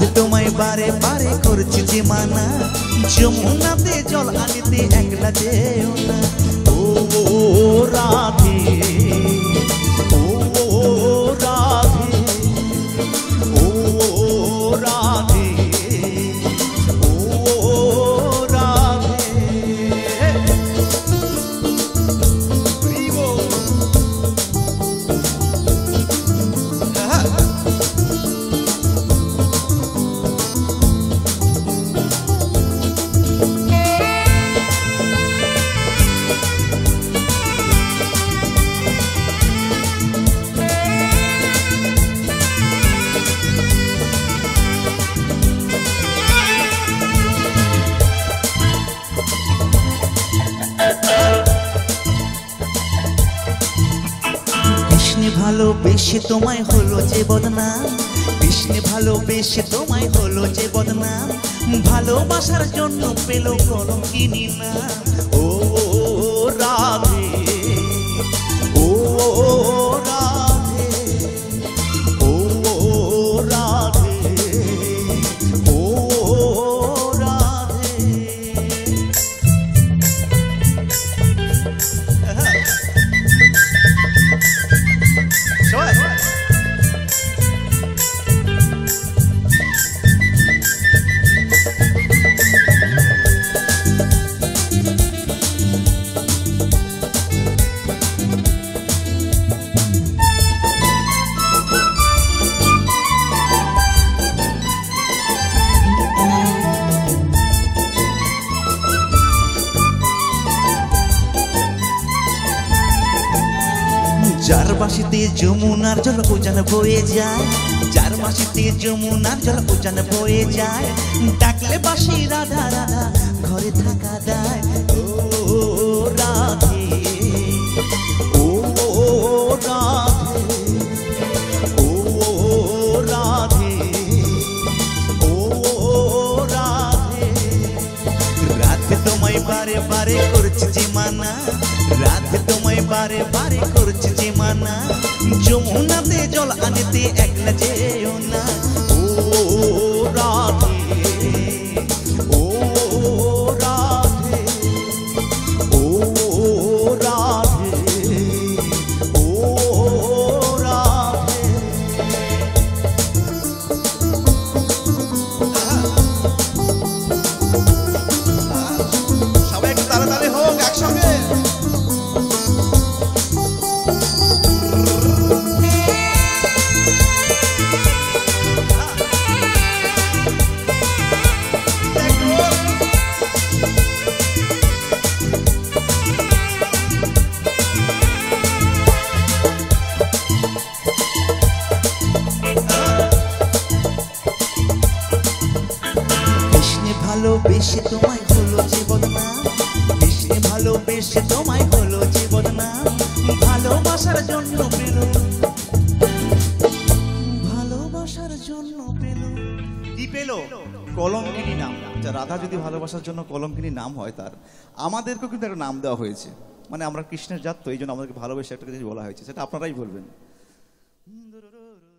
রাধে তোমায় বারে বারে করছি যে মানা, যমুনাতে জল আনিতে একলা যেও না। ও রাধে, ও রাধে, ও রাধে, ও রাধে। কৃষ্ণে ভালোবেসে তোমায় হলো যে বদনাম, কৃষ্ণে ভালোবেসে তোমায় হলো যে বদনাম, ভালোবাসার জন্য পেল কলঙ্কিনী নাম। ও রাধে, ও রাধে, ও রাধে, ও রাধে। যার বাঁশিতে যমুনার জল উজান বয়ে যায়, যার বাঁশিতে যমুনার জল উজান বয়ে যায়, ডাকলে বাঁশি রাধা রাধা ঘরে থাকা দায়। ও রাধে, ও রাধে, ও রাধে, ও রাধে। রাধে তোমায় বারে বারে করছি যে মানা, রাধে তোমায় বারে বারে করছি যে মানা, যমুনাতে জল আনিতে একলা যেও না। ও রাধে, ও রাধে, ও রাধে, ও রাধে। সবাই একটু তাড়াতাড়ি হোক একসঙ্গে। ভালোবেসে তোমায় হলো যে বদনাম, কৃষ্ণে ভালোবেসে তোমায় হলো যে বদনাম, ভালোবাসার জন্য পেল, ভালোবাসার জন্য পেল, কি পেল? কলঙ্কিনী নাম। রাধা যদি ভালোবাসার জন্য কলঙ্কিনী নাম হয়, তার আমাদেরকেও কিন্তু একটা নাম দেওয়া হয়েছে। মানে আমরা কৃষ্ণের জাত, তো এই জন্য আমাদেরকে ভালোবেসে একটা কিছু বলা হয়েছে, সেটা আপনারাই বলবেন।